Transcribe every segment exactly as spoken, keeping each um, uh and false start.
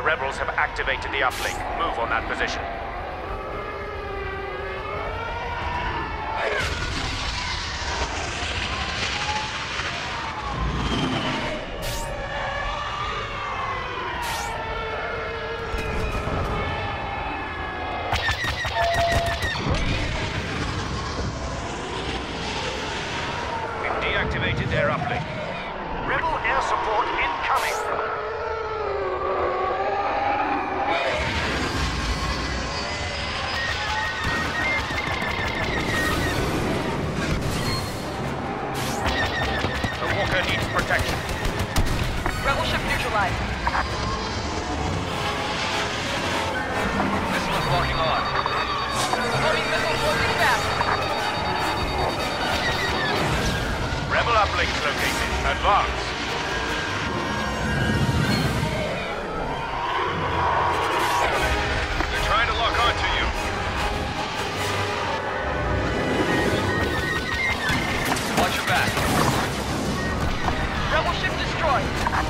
rebels have activated the uplink. Move on that position. We've deactivated their uplink. Rebel air support incoming. Needs protection. Rebel ship neutralized. Missiles locking on. Homing missile closing fast. Rebel uplinks located. Advance. They're trying to lock onto you. Watch your back. Rebel ship destroyed.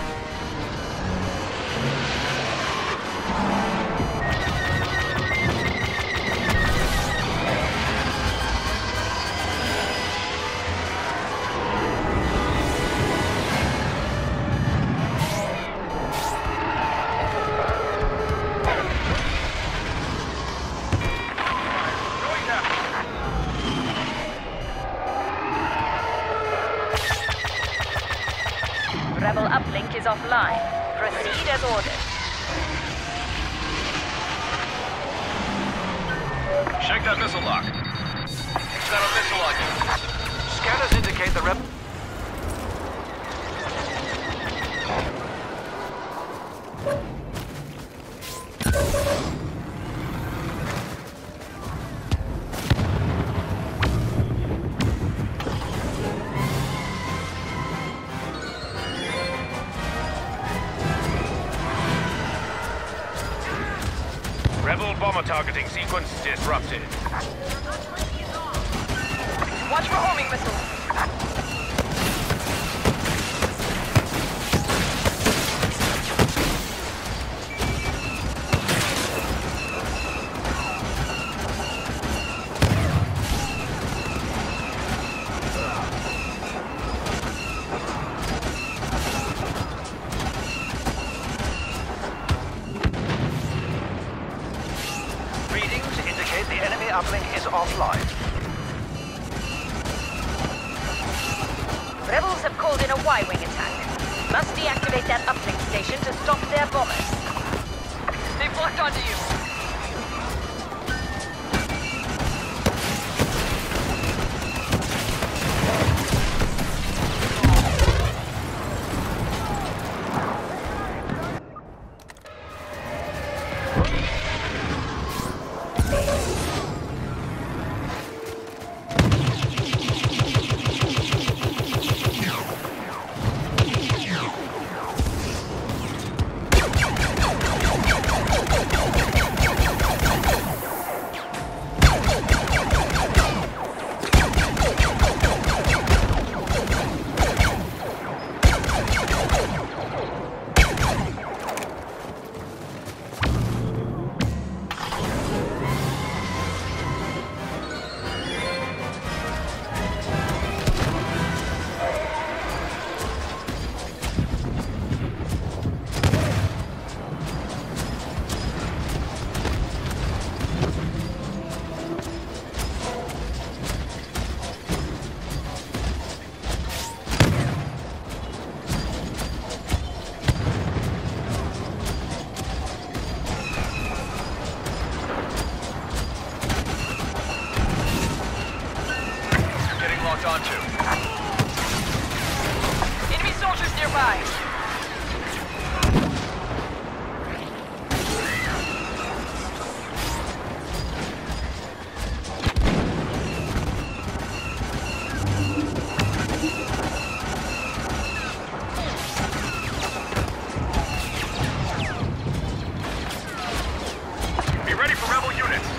Rebel uplink is offline. Proceed as ordered. Check that missile lock. Is that a missile on you? Scanners indicate the rebel... Rebel bomber targeting sequence disrupted. Watch for homing missiles. Readings indicate the enemy uplink is offline. Rebels have called in a Y-wing attack. Must deactivate that uplink station to stop their bombers. They've locked onto you. Onto. Enemy soldiers nearby. Be ready for rebel units.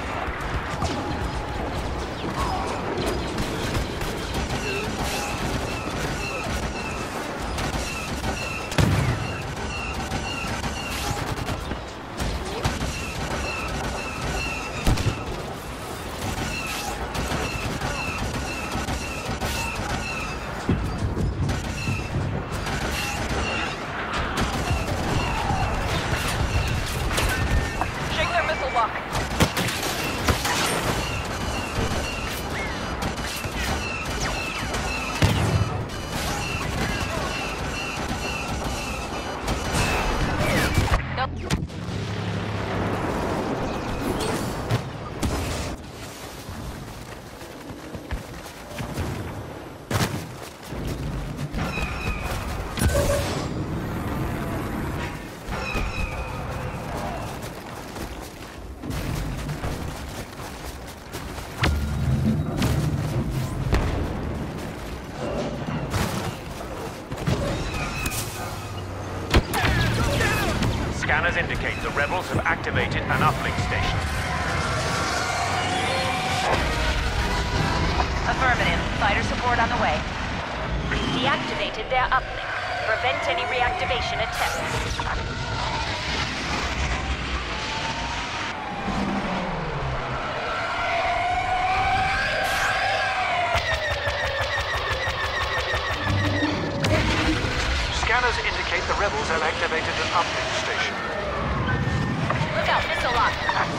Scanners indicate the rebels have activated an uplink station. Affirmative. Fighter support on the way. Deactivated their uplink. Prevent any reactivation attempts. Scanners indicate the rebels have activated an uplink station. Look out, missile lock.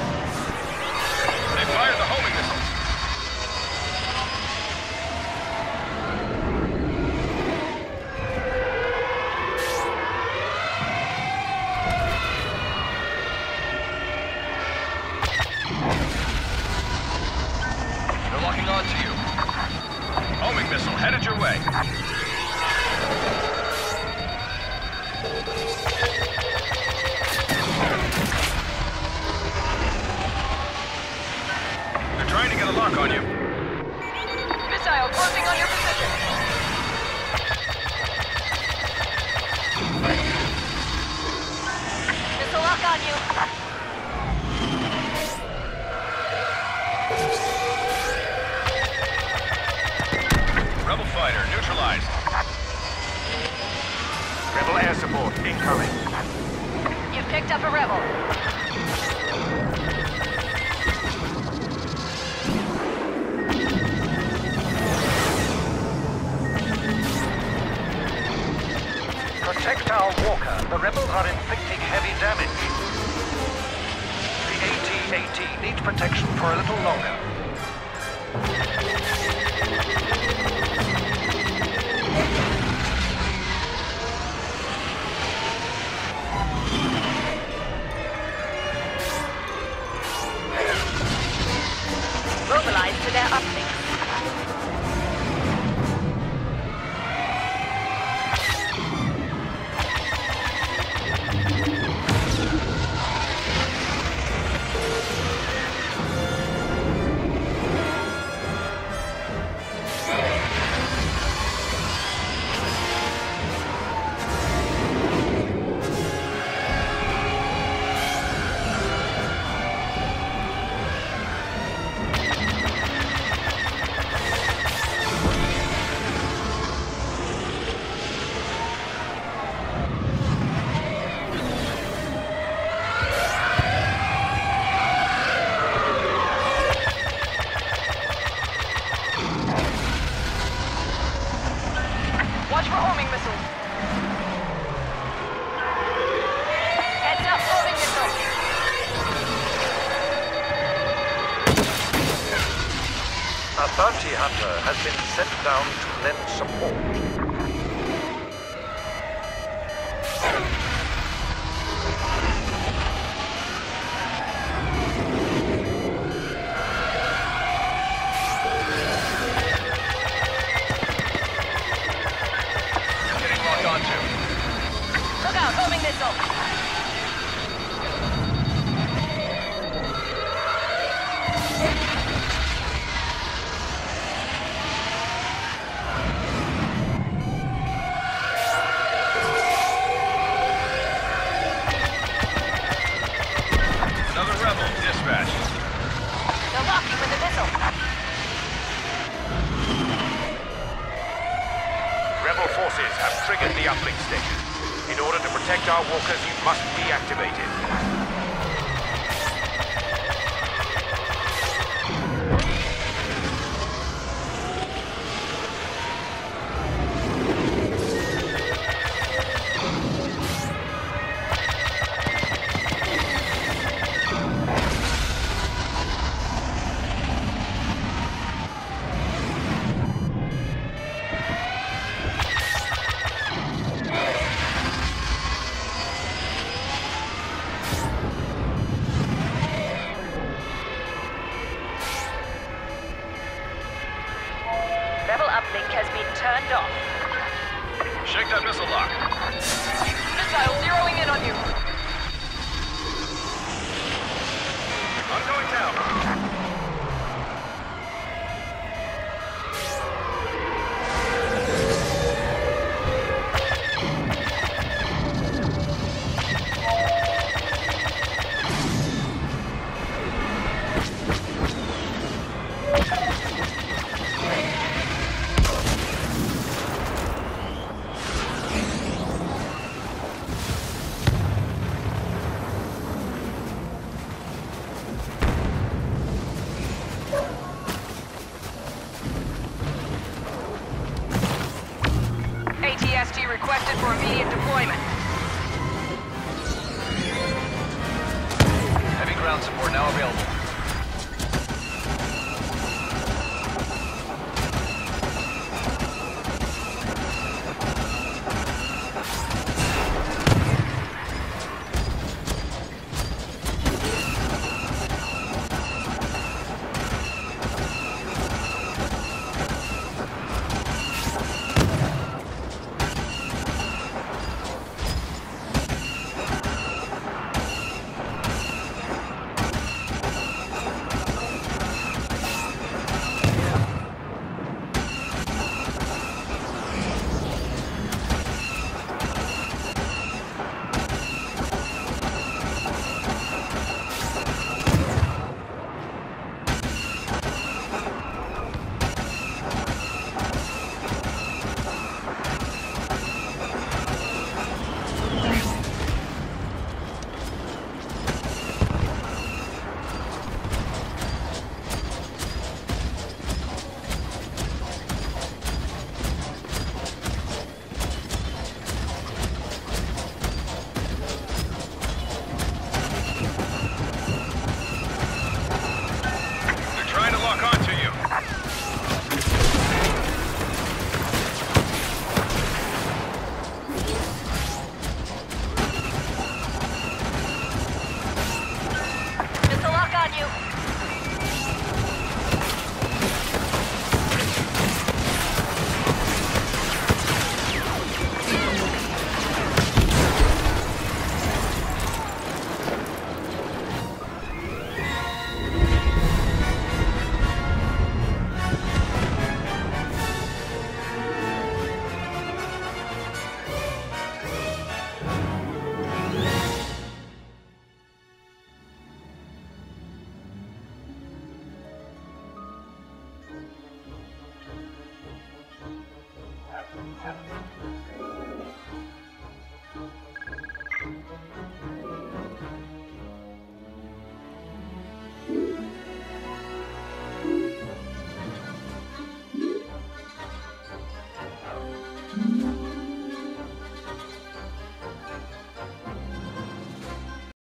They fired the homing missiles. They're locking on to you. Homing missile headed your way. They're trying to get a lock on you. Missile closing on your position. Missile lock on you. Rebel fighter neutralized. Rebel air support incoming. You've picked up a rebel. Protect our walker. The rebels are inflicting heavy damage. The A T A T needs protection for a little longer. Mobilize to their uplink. Watch for homing missiles. Heads up, homing missiles. A bounty hunter has been sent down to lend support. Getting locked onto. Look out, homing missile. Another rebel dispatched. They're locking with a missile. Rebel forces have triggered the uplink station. In order to protect our walkers, you must deactivate it. Rebel uplink has been turned off. Shake that missile lock. Missile zeroing in on you. I'm going down. T requested for immediate deployment. Heavy ground support now available. Have